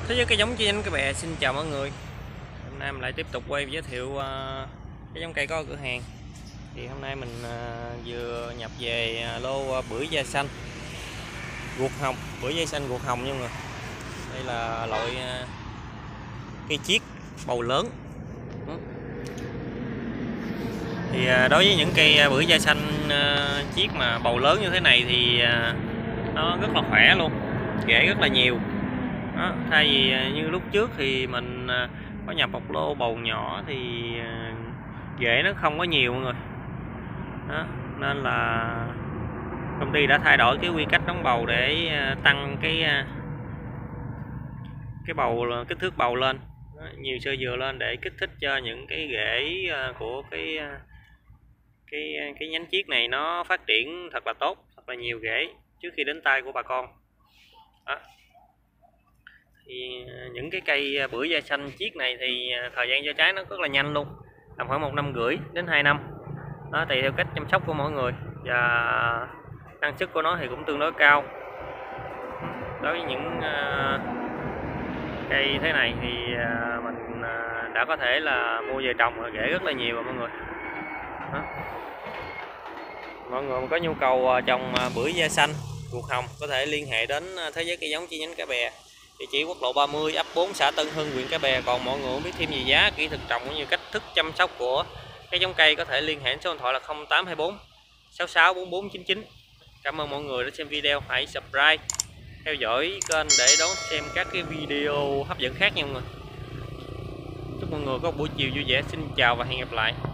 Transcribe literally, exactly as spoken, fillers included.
Thế giới cây giống chi nhánh Cái Bè xin chào mọi người. Hôm nay mình lại tiếp tục quay giới thiệu uh, cái giống cây có ở cửa hàng. Thì hôm nay mình uh, vừa nhập về uh, lô uh, bưởi da xanh ruột hồng, bưởi da xanh ruột hồng nha mọi người. Đây là loại uh, cây chiết bầu lớn. Thì uh, đối với những cây uh, bưởi da xanh uh, chiết mà bầu lớn như thế này thì uh, nó rất là khỏe luôn, rễ rất là nhiều. Đó, thay vì như lúc trước thì mình có nhập một lô bầu nhỏ thì rễ nó không có nhiều mọi người. Đó, nên là công ty đã thay đổi cái quy cách đóng bầu để tăng cái cái bầu kích thước bầu lên. Đó, nhiều sơ dừa lên để kích thích cho những cái rễ của cái cái cái nhánh chiết này nó phát triển thật là tốt, thật là nhiều rễ trước khi đến tay của bà con. Đó. Thì những cái cây bưởi da xanh chiết này thì thời gian cho trái nó rất là nhanh luôn, tầm khoảng một năm rưỡi đến hai năm. Đó, tùy theo cách chăm sóc của mỗi người, và năng suất của nó thì cũng tương đối cao. Đối với những uh, cây thế này thì uh, mình uh, đã có thể là mua về trồng và rễ rất là nhiều rồi mọi người. Đó. Mọi người có nhu cầu trồng bưởi da xanh ruột hồng có thể liên hệ đến Thế Giới Cây Giống chi nhánh Cái Bè, địa chỉ quốc lộ ba mươi, ấp bốn, xã Tân Hưng, huyện Cái Bè. Còn mọi người muốn biết thêm về giá, kỹ thuật trồng cũng như cách thức chăm sóc của cái giống cây có thể liên hệ số điện thoại là không tám hai bốn sáu sáu bốn bốn chín chín. Cảm ơn mọi người đã xem video, hãy subscribe theo dõi kênh để đón xem các cái video hấp dẫn khác nha mọi người. Chúc mọi người có buổi chiều vui vẻ. Xin chào và hẹn gặp lại.